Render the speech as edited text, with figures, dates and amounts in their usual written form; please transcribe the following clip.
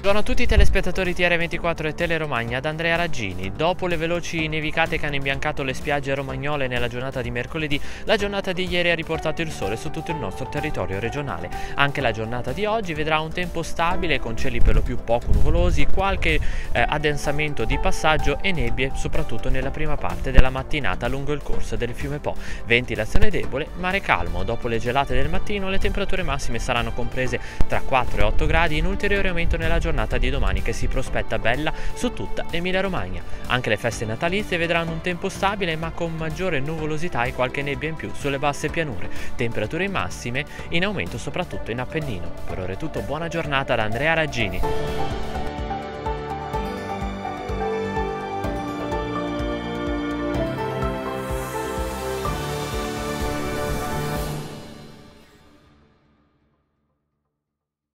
Buongiorno a tutti i telespettatori TR24 e Teleromagna, da Andrea Raggini. Dopo le veloci nevicate che hanno imbiancato le spiagge romagnole nella giornata di mercoledì, la giornata di ieri ha riportato il sole su tutto il nostro territorio regionale. Anche la giornata di oggi vedrà un tempo stabile con cieli per lo più poco nuvolosi, qualche addensamento di passaggio e nebbie soprattutto nella prima parte della mattinata lungo il corso del fiume Po. Ventilazione debole, mare calmo. Dopo le gelate del mattino le temperature massime saranno comprese tra 4 e 8 gradi, in ulteriore aumento nella giornata di domani che si prospetta bella su tutta l'Emilia-Romagna. Anche le feste natalizie vedranno un tempo stabile ma con maggiore nuvolosità e qualche nebbia in più sulle basse pianure. Temperature massime in aumento soprattutto in Appennino. Per ora è tutto, buona giornata da Andrea Raggini.